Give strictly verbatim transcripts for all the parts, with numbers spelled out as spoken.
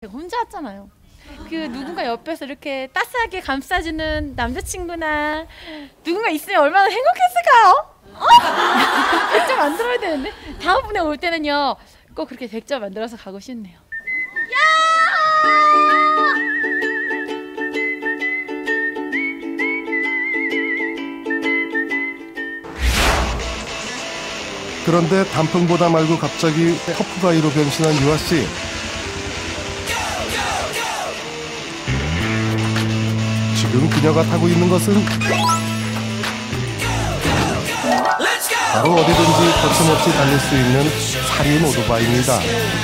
제가 혼자 왔잖아요. 그 누군가 옆에서 이렇게 따스하게 감싸주는 남자친구나 누군가 있으면 얼마나 행복했을까요? 어? 백점 만들어야 되는데 다음번에 올 때는요 꼭 그렇게 백점 만들어서 가고 싶네요. 그런데 단풍보다 말고 갑자기 터프가이로 변신한 유아씨. 지금 그녀가 타고 있는 것은 바로 어디든지 거침없이 달릴 수 있는 살인 오토바이입니다.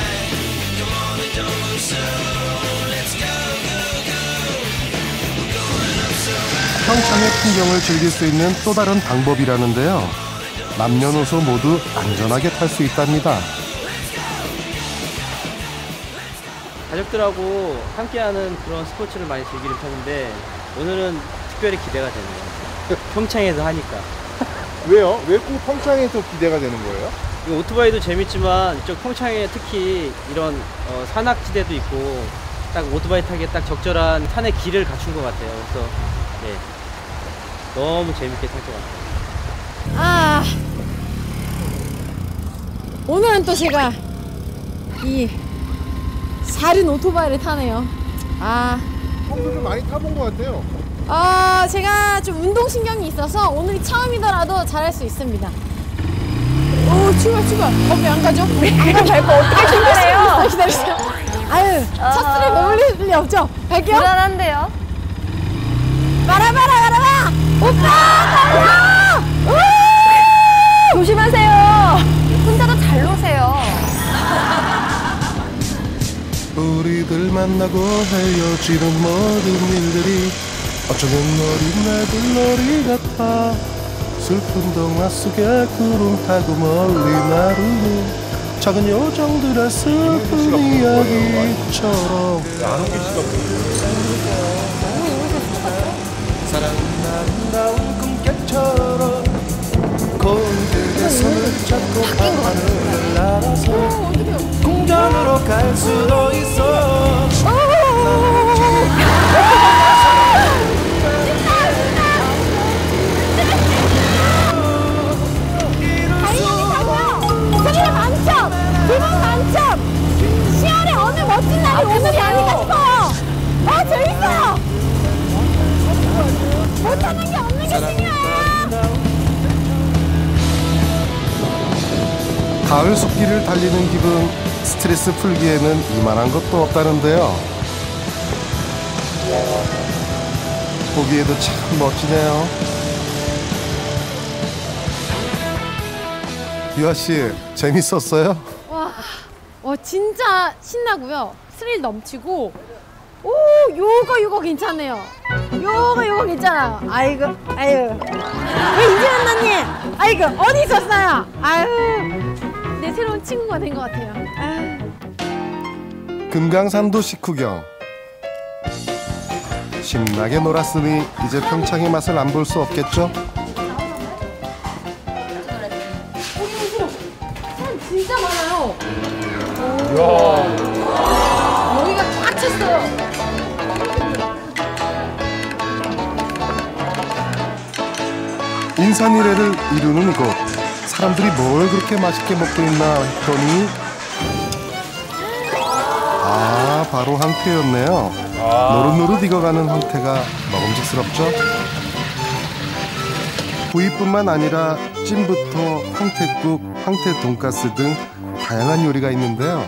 평창의 풍경을 즐길 수 있는 또 다른 방법이라는데요. 남녀노소 모두 안전하게 탈 수 있답니다. 가족들하고 함께하는 그런 스포츠를 많이 즐기는 편인데 오늘은 특별히 기대가 되네요. 평창에서 하니까. 왜요? 왜 꼭 평창에서 기대가 되는 거예요? 이 오토바이도 재밌지만 이쪽 평창에 특히 이런 어, 산악지대도 있고 딱 오토바이 타기에 딱 적절한 산의 길을 갖춘 것 같아요. 그래서 네, 너무 재밌게 탈 것 같아요. 아, 오늘은 또 제가 이 살인 오토바이를 타네요. 아, 평소 좀 많이 타본 것 같아요. 아, 제가 좀 운동신경이 있어서 오늘이 처음이더라도 잘할 수 있습니다. 오, 출발 출발. 어, 왜 안 가죠? 안 가면 갈 거 어떻게 출발해요? 기다리세요. 아유, 첫 줄에 배울릴 리 없죠? 갈게요. 불안한데요? 바라바라 바라바! 오빠 달려! 조심하세요. 혼자도 잘 노세요. 우리들 만나고 헤어지는 모든 일들이 어쩌면 어린 날들 놀이 같아. 슬픈 동화 속에 구름 타고 멀리 나르는 작은 요정들의 슬픈 이야기처럼 사랑은 아름다운 꿈결처럼 고인들의 손을 잡고 하늘을 날아서 궁전으로 갈 수도 있어. 스릴 만점! 기분 만점! 시월의 어느 멋진 날이 오늘이 아닐까 싶어요! 아, 재밌어요! 못하는 게 없는 게 중요해요! 가을 숲길을 달리는 기분, 스트레스 풀기에는 이만한 것도 없다는데요. 보기에도 참 멋지네요. 유아씨, 재밌었어요? 와, 와, 진짜 신나고요. 스릴 넘치고. 오, 요거 요거 괜찮네요. 요거 요거 괜찮아요. 아이고, 아유. 왜 이제 만났니? 아이고, 어디 있었어요? 아유, 내 새로운 친구가 된 것 같아요. 아유. 금강산도 식후경. 신나게 놀았으니 이제 평창의 맛을 안 볼 수 없겠죠? 사람 진짜 많아요. 이야. 여기가 꽉 찼어요. 인산이래를 이루는 이곳. 사람들이 뭘 그렇게 맛있게 먹고 있나 했더니 아, 바로 황태였네요. 노릇노릇 익어가는 황태가 먹음직스럽죠? 구이뿐만 아니라 찜부터 황태국, 황태 돈가스 등 다양한 요리가 있는데요.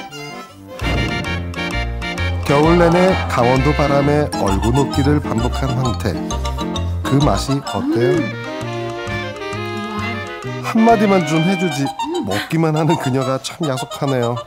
겨울 내내 강원도 바람에 얼고 녹기를 반복한 황태. 그 맛이 어때요? 한마디만 좀 해주지 먹기만 하는 그녀가 참 야속하네요.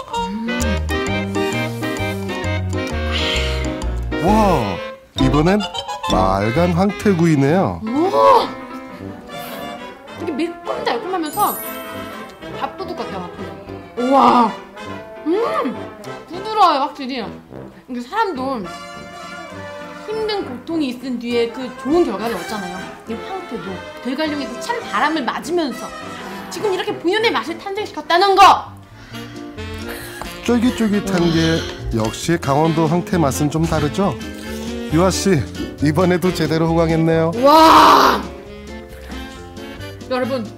와, 이번엔 맑은 황태구이네요. 오! 이게 매콤달콤하면서 밥도둑 같아요. 우와! 음! 부드러워요, 확실히. 이게 사람도 힘든 고통이 있은 뒤에 그 좋은 결과를 얻잖아요. 이 황태도 대관령에서 찬 바람을 맞으면서 지금 이렇게 본연의 맛을 탄생시켰다는 거! 쫄깃쫄깃한 게 역시 강원도 황태 맛은 좀 다르죠? 유아씨, 이번에도 제대로 호강했네요. 와! 여러분